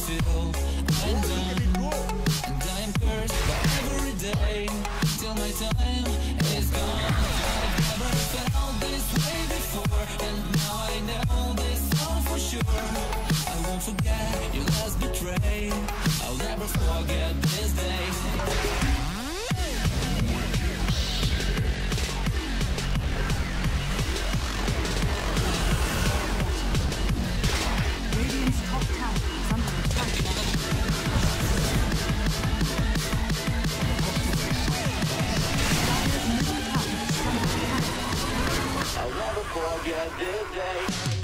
feel I'm done, and I am cursed by every day till my time is gone. I've never felt this way before, and now I know this all for sure. I won't forget your last betray. I'll never forget this day. Radiant's top tower is under attack. Dire's middle tower is under attack. I'll never forget this day.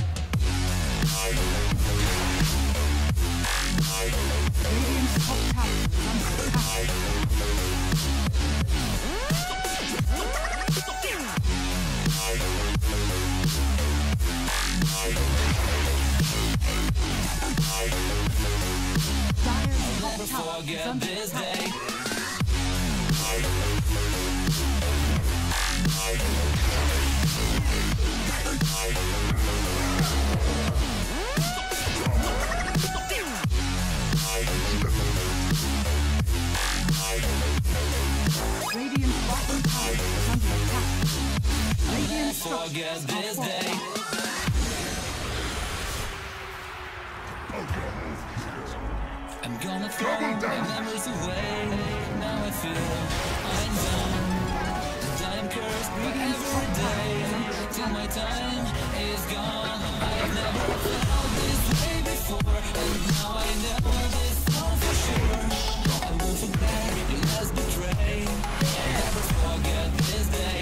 Radiant's top tower is under attack. Dire's top tower is Forget under this attack. day. Radiant's bottom tower is under attack. Radiant's Forget structures are this fortified. day. I'm gonna throw my memories away. Now I feel I'm done, and I am cursed by every day till my time is gone. I've never felt this way before, and now I know this all for sure. I won't forget your last betray. I'll never forget this day.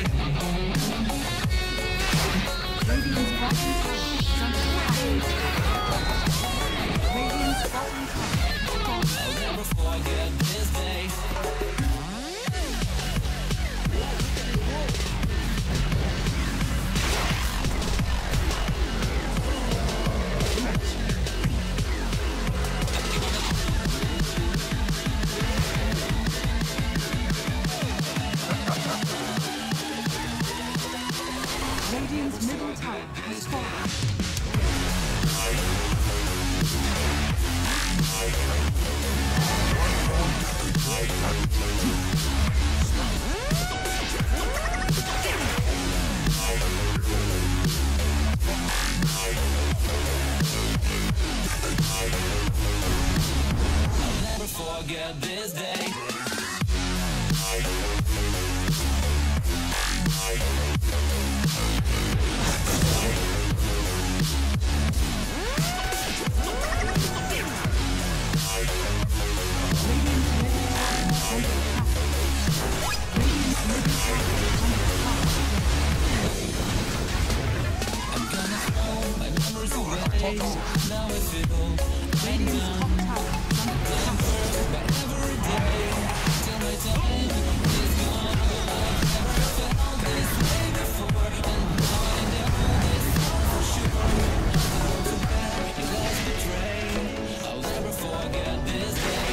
Radiant's bottom tower is under attack. Radiant's bottom tower is fortified. I'll never forget this day. Radiant's middle tower has fallen. I'll never forget this day. Radiant's middle tower is under attack. Radiant's middle tower is under attack. I'm gonna throw my memories away. Now I feel I'm Radiant's done, top tower is under attack. but every day till my time is gone. I've never felt this way before, and now I know this all for sure. I won't forget your last betray. I'll never forget this day.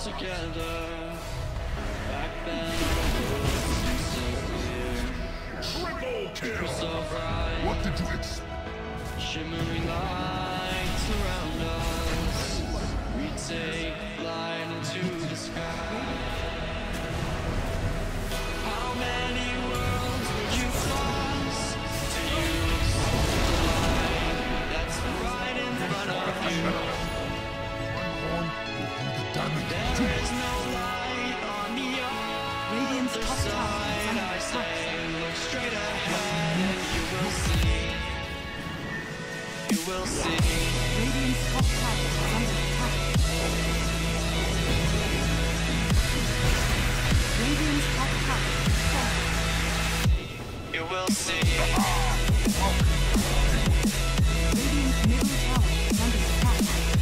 together. Back then, it was so clear. Triple kill! We're so bright. What did you expect? Shimmering lights around us. We take flight into the sky. How many worlds would you cross to use the light that's right in front of you? One will do the damage. There is no light on the Radiant's other top tower is side. under I attack. say, look straight ahead and you will see. You will see. Radiant's top tower is under attack. Radiant's top tower is falling. You will see. Radiant's middle tower is under attack.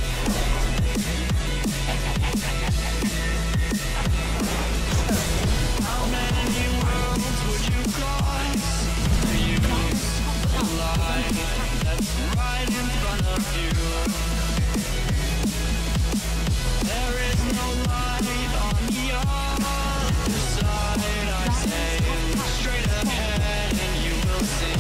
How many worlds would you cross to use the light that's right in front of you? There is no light on the other side. I say, look straight ahead and you will see.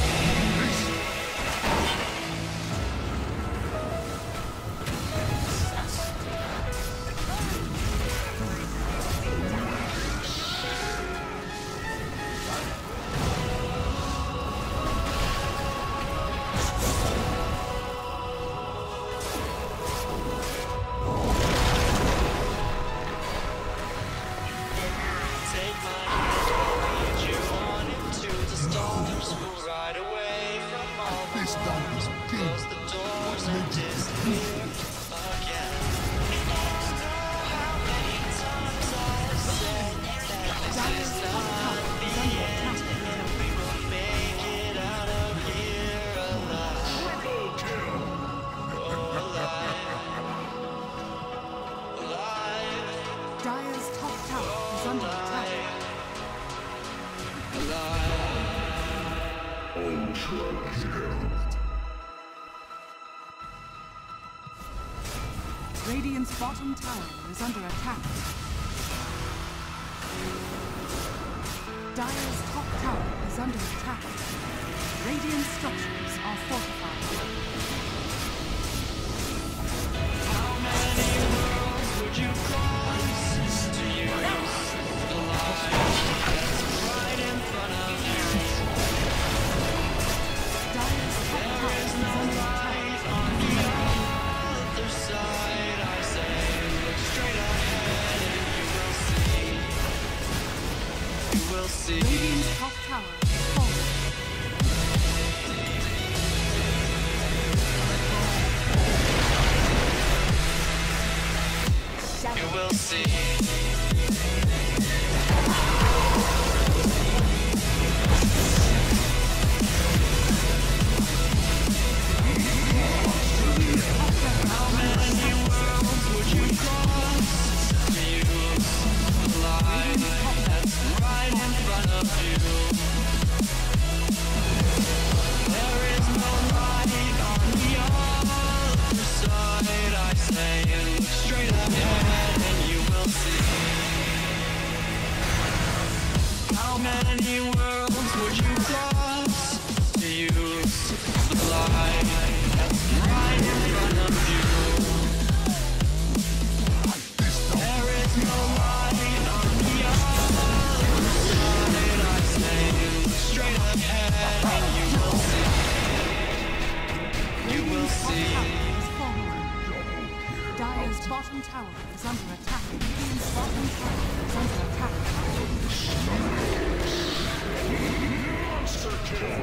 Take my hand, lead you on into the stars. We'll ride away from all the This down wars. is king. Close the doors and disappear again. You don't know how many times I've said that this is not the end, and we will make it out of here alive. Triple kill! Oh, alive. Alive. Dire's top tower is under attack. Ultra kill! Radiant's bottom tower is under attack. Dire's top tower is under attack. Radiant structures are fortified. How many worlds would you cross to use the light that's right in front of you? Dire's top tower is under attack. Light on the other side, I say, look straight ahead and you will see. Radiant's top tower is falling. You will see. How many worlds would you cross to use the light that's right in front of you? There is no light on the other side. I say, look straight ahead and you will see. How many worlds would you cross to use the light that's right in front of you? There is no light on the other side. I say, look straight ahead and you will see. You will see. Is falling. Dire's bottom tower is under attack. Radiant's bottom tower is under attack. Monster kill!